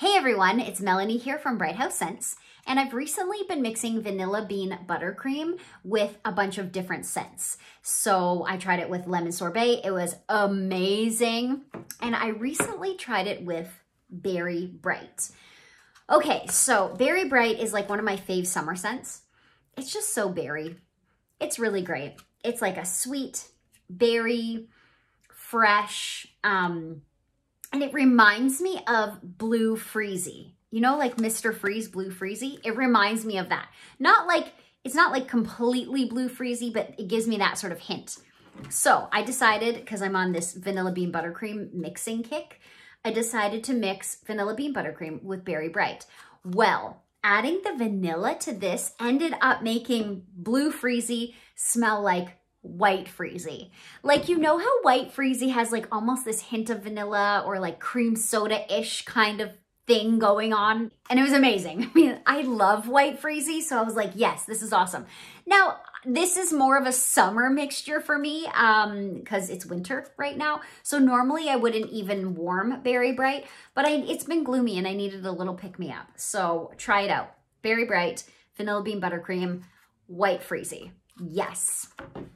Hey everyone, it's Melanie here from Bright House Scents, and I've recently been mixing vanilla bean buttercream with a bunch of different scents. So I tried it with lemon sorbet, it was amazing, and I recently tried it with Berry Bright. Okay, so Berry Bright is like one of my fave summer scents. It's just so berry. It's really great. It's like a sweet, berry, fresh, and it reminds me of Blue Freezy. You know, like Mr. Freeze, Blue Freezy? It reminds me of that. It's not like completely Blue Freezy, but it gives me that sort of hint. So I decided, because I'm on this vanilla bean buttercream mixing kick, I decided to mix vanilla bean buttercream with Berry Bright. Well, adding the vanilla to this ended up making Blue Freezy smell like White Freezy. Like, you know how White Freezy has like almost this hint of vanilla or like cream soda-ish kind of thing going on? And it was amazing. I mean, I love White Freezy, so I was like, yes, this is awesome. Now, this is more of a summer mixture for me because it's winter right now. So normally I wouldn't even warm Berry Bright, but it's been gloomy and I needed a little pick-me-up. So try it out. Berry Bright, vanilla bean buttercream, White Freezy. Yes.